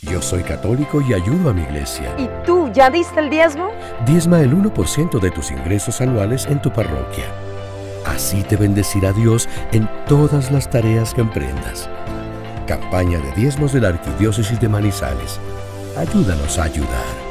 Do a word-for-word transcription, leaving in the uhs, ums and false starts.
Yo soy católico y ayudo a mi iglesia. ¿Y tú ya diste el diezmo? Diezma el uno por ciento de tus ingresos anuales en tu parroquia. Así te bendecirá Dios en todas las tareas que emprendas. Campaña de diezmos de la Arquidiócesis de Manizales. Ayúdanos a ayudar.